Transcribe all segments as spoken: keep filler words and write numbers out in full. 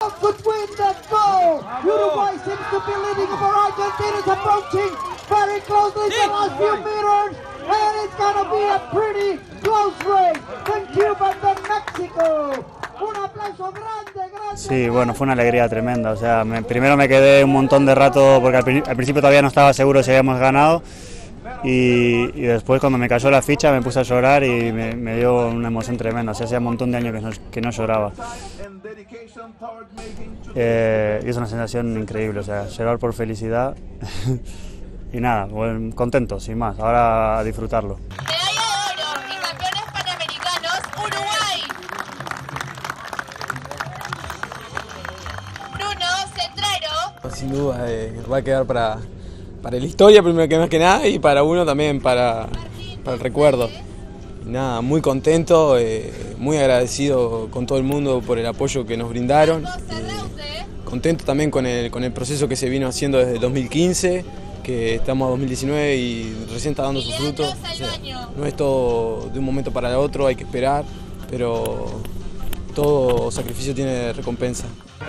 Could win the goal. Uruguay seems to be leading, but Argentina is approaching very closely the last few meters, and it's gonna be a pretty close race. Then Cuba, then Mexico. Un aplauso grande, grande. Sí, bueno, fue una alegría tremenda. O sea, me, primero me quedé un montón de rato porque al, al principio todavía no estaba seguro si habíamos ganado. Y, y después cuando me cayó la ficha me puse a llorar y me, me dio una emoción tremenda. O sea, hacía un montón de años que no, que no lloraba. Eh, y es una sensación increíble, o sea, llorar por felicidad. Y nada, bueno, contento, sin más, ahora a disfrutarlo. Medalla de oro y campeones panamericanos, Uruguay. Bruno Cetrero. Sin duda, eh, va a quedar para, para la historia primero que más que nada y para uno también para, para el recuerdo. Y nada, muy contento, eh, muy agradecido con todo el mundo por el apoyo que nos brindaron. Eh, contento también con el, con el proceso que se vino haciendo desde el dos mil quince, que estamos en dos mil diecinueve y recién está dando sus frutos. O sea, no es todo de un momento para el otro, hay que esperar, pero todo sacrificio tiene recompensa.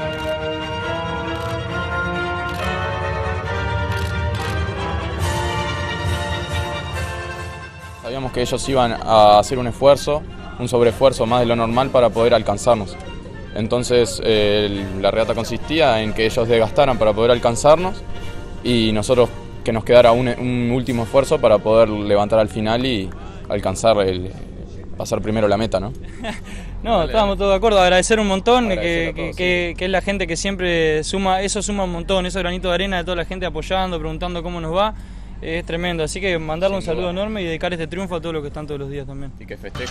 Sabíamos que ellos iban a hacer un esfuerzo, un sobreesfuerzo más de lo normal para poder alcanzarnos. Entonces eh, la regata consistía en que ellos desgastaran para poder alcanzarnos y nosotros que nos quedara un, un último esfuerzo para poder levantar al final y alcanzar, el, pasar primero la meta, ¿no? No, estábamos todos de acuerdo, agradecer un montón, agradecer que, todos, que, sí. que es la gente que siempre suma, eso suma un montón, esos granitos de arena de toda la gente apoyando, preguntando cómo nos va. Es tremendo, así que mandarle un saludo enorme y dedicar este triunfo a todos los que están todos los días también. Y que festejen.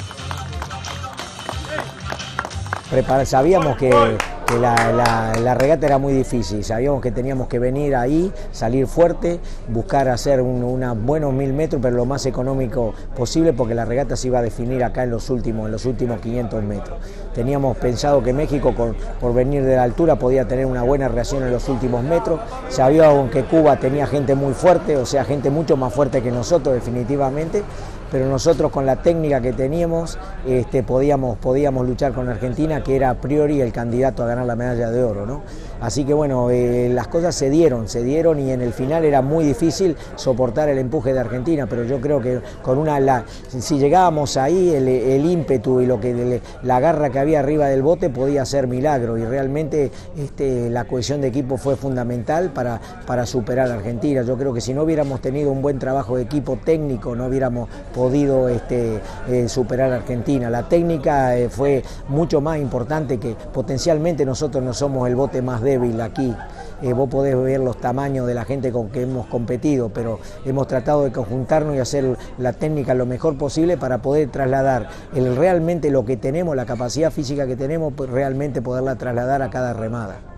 Prepara, sabíamos que, que la, la, la regata era muy difícil, sabíamos que teníamos que venir ahí, salir fuerte, buscar hacer un, una buenos mil metros, pero lo más económico posible, porque la regata se iba a definir acá en los últimos, en los últimos quinientos metros. Teníamos pensado que México, con, por venir de la altura, podía tener una buena reacción en los últimos metros. Sabíamos que Cuba tenía gente muy fuerte, o sea, gente mucho más fuerte que nosotros, definitivamente. Pero nosotros con la técnica que teníamos este, podíamos, podíamos luchar con Argentina, que era a priori el candidato a ganar la medalla de oro, ¿no? Así que bueno, eh, las cosas se dieron, se dieron y en el final era muy difícil soportar el empuje de Argentina, pero yo creo que con una, la, si llegábamos ahí, el, el ímpetu y lo que, la garra que había arriba del bote podía ser milagro y realmente este, la cohesión de equipo fue fundamental para, para superar a Argentina. Yo creo que si no hubiéramos tenido un buen trabajo de equipo técnico, no hubiéramos podido este, eh, superar a Argentina. La técnica eh, fue mucho más importante, que potencialmente nosotros no somos el bote más débil aquí. Eh, vos podés ver los tamaños de la gente con que hemos competido, pero hemos tratado de conjuntarnos y hacer la técnica lo mejor posible para poder trasladar el, realmente lo que tenemos, la capacidad física que tenemos, pues realmente poderla trasladar a cada remada.